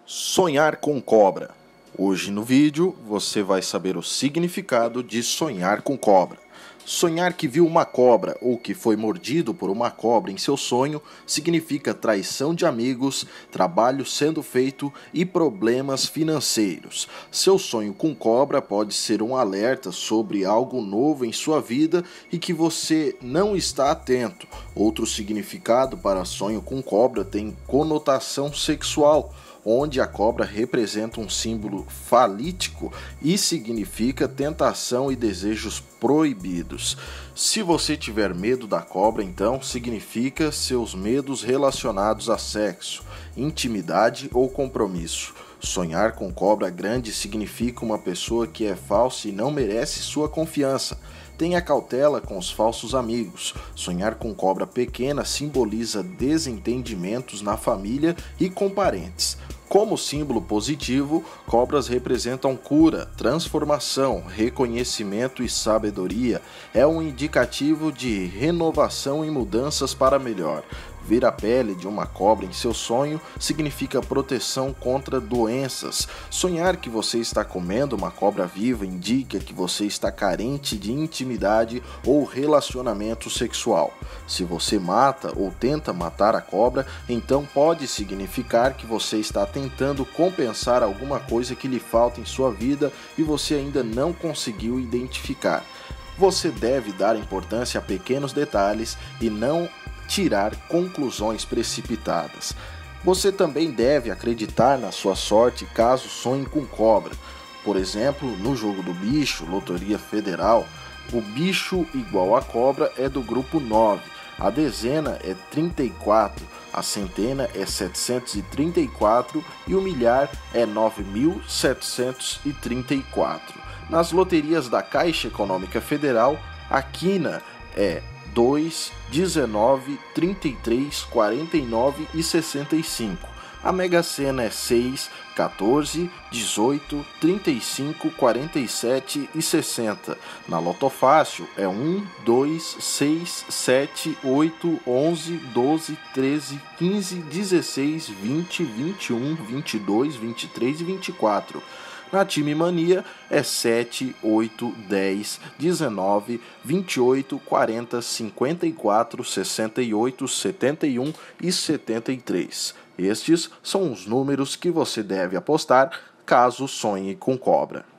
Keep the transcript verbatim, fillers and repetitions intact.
Sonhar com cobra. Hoje no vídeo você vai saber o significado de sonhar com cobra. Sonhar que viu uma cobra ou que foi mordido por uma cobra em seu sonho significa traição de amigos, trabalho sendo feito e problemas financeiros. Seu sonho com cobra pode ser um alerta sobre algo novo em sua vida e que você não está atento. Outro significado para sonho com cobra tem conotação sexual, onde a cobra representa um símbolo falítico e significa tentação e desejos proibidos. Se você tiver medo da cobra, então significa seus medos relacionados a sexo, intimidade ou compromisso. Sonhar com cobra grande significa uma pessoa que é falsa e não merece sua confiança. Tenha cautela com os falsos amigos. Sonhar com cobra pequena simboliza desentendimentos na família e com parentes. Como símbolo positivo, cobras representam cura, transformação, reconhecimento e sabedoria. É um indicativo de renovação e mudanças para melhor. Ver a pele de uma cobra em seu sonho significa proteção contra doenças. Sonhar que você está comendo uma cobra viva indica que você está carente de intimidade ou relacionamento sexual. Se você mata ou tenta matar a cobra, então pode significar que você está tentando compensar alguma coisa que lhe falta em sua vida e você ainda não conseguiu identificar. Você deve dar importância a pequenos detalhes e não tirar conclusões precipitadas. Você também deve acreditar na sua sorte caso sonhe com cobra. Por exemplo, no jogo do bicho, Loteria Federal, o bicho igual a cobra é do grupo nove, a dezena é trinta e quatro, a centena é setecentos e trinta e quatro e o milhar é nove mil setecentos e trinta e quatro. Nas loterias da Caixa Econômica Federal, a quina é dois, dezenove, trinta e três, quarenta e nove e sessenta e cinco. A Mega Sena é seis, quatorze, dezoito, trinta e cinco, quarenta e sete e sessenta. Na Lotofácil é um, dois, seis, sete, oito, onze, doze, treze, quinze, dezesseis, vinte, vinte e um, vinte e dois, vinte e três e vinte e quatro. Na Time Mania é sete, oito, dez, dezenove, vinte e oito, quarenta, cinquenta e quatro, sessenta e oito, setenta e um e setenta e três. Estes são os números que você deve apostar caso sonhe com cobra.